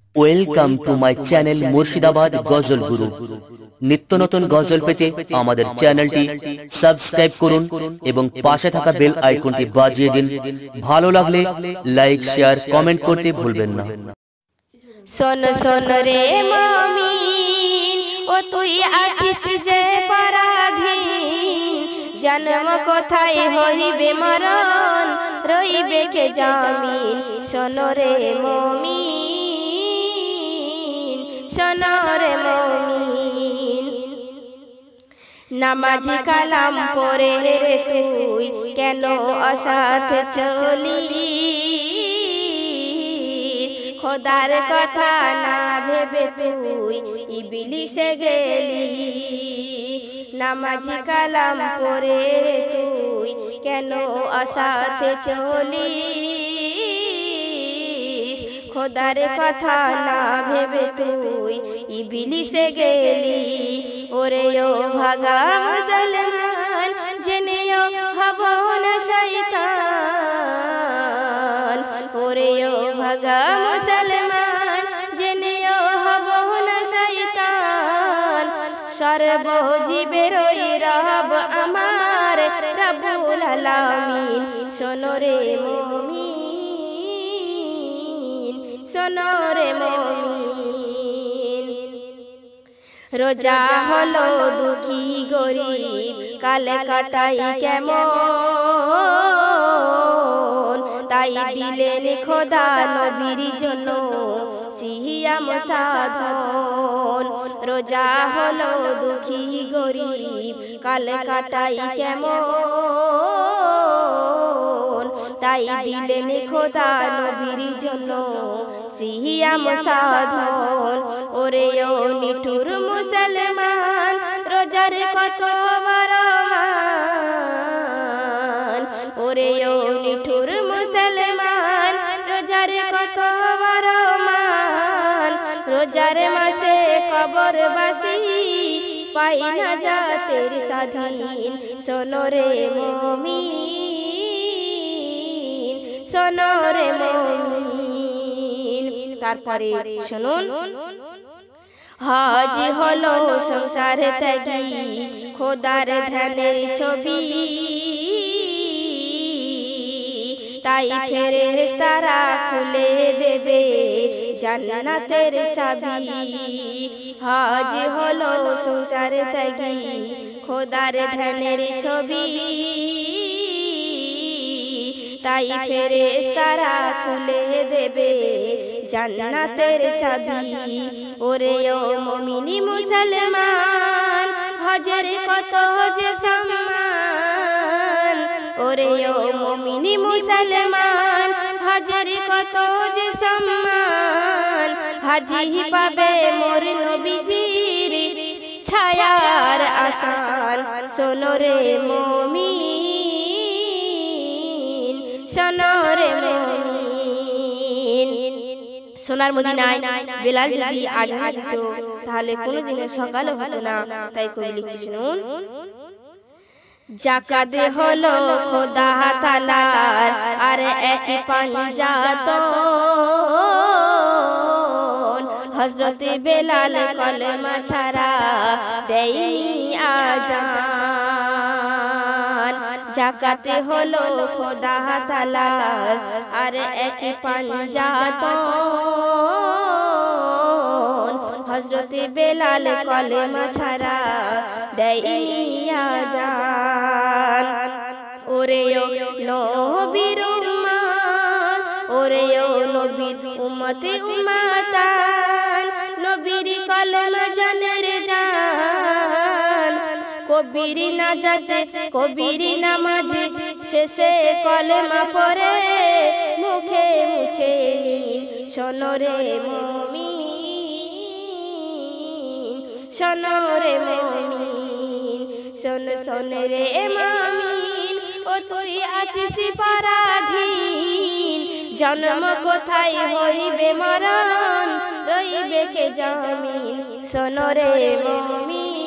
Welcome to my channel Murshidabad গজল গুরু। নিত্য নতুন গজল পেতে আমাদের চ্যানেলটি সাবস্ক্রাইব করুন এবং পাশে থাকা বেল আইকনটি বাজিয়ে দিন। ভালো লাগলে লাইক শেয়ার কমেন্ট করতে ভুলবেন না। শোন শোন রে মমিন, ও তুই আছিস যে পরাধীন, জন্ম কোথায় হইবে মরণ, রইবে কে জামিন। শোন রে মমিন, শোন রে মমিন, নামাজি কালাম পড়ে রে তুই কেন অসাথ চলি, খোদার কথা না ভেবে তুই ইবলিসে গেলি। নামাজি কালাম পড়ে তুই কেন অসাথে চলি, খোদার কথা না ভেবে তুই ইবলিসে গেলি। ওরে ও ভাগা মুসলমান, জেনেও হব না শয়তান। ওরে ও ভাগা মুসলমান, জেনেও হব না শয়তান। সর্বজীবের রব আমার রব্বুল আলামিন। শোনো রে মুমিন, শোনো রে মুমিন, রোজা হলো দুঃখী গরিব কালে কাটাই কেমন, তাই দিলেন খোদা নবীর জন্য সিয়াম সাধন। রোজা হলো দুঃখী গরিব কালে কাটাই কেমন, তাই দিলেন খোদা নবীর জন্য সিয়াম সাধন। ওরে ও নিঠুর মুসলমান, রোজার কত বরমান। ওরে ও নিঠুর মুসলমান, রোজার কত বরমান। রোজার মাসে কবরবাসী পাই না জাতের স্বাধীন। শোনো রে মুমিন, শোনো রে মুমিন। তারপরে শুনুন, হাজি হলো সংসার ত্যাগী খোদার ধ্যানের ছবি, তাই ফেরেশতারা খুলে দেবে জান্নাতের চাবি। হাজি হলো সংসার ত্যাগী খোদার ধ্যানের ছবি, তাই ফেরেশতারা খুলে দেবে জান্নাতের চাবি। ওরে ও মুমিনি মুসলমান, হজের কত যে সম্মান। ওরে ও মুমিনি মুসলমান, হজের কত যে সম্মান। হাজি পাবে মোর নবীজির ছায়ার আসান। শোনো রে মুমিন, শোনো রে মুমিন। সোনার মদিনায় বেলাল যদি আজান দিত তাহলে কোনোদিনের সকাল হতো না। তাই কবি লিখছে, শুনুন, যাকাত হলো খোদা তাআলার আর এক পাঞ্জাতন। হযরত বেলাল কলেমা ছাড়া দেয়নি আজান। যাকাত হলো খোদা তাআলার আর এক পাঞ্জাতন। হযরত বেলাল কলেমা ছাড়া দেয়নি আজান। ওরে ও নবীর উম্মত, ওরে ও নবীর উম্মতে উম্মাতান। নবীর কলেমা জানের জান, কবির নাজাতে কবির নামাজে শেষে কলেমা পড়ে মুখে মুছে নিন। শোনো রে মুমিন, শোনো রে মুমিন, শোন শোন রে মুমিন, ও তুই আছিস পরাধীন, জন্ম কোথায় হইবে মরণ, রইবে কে জামিন। শোনো রে মুমিন।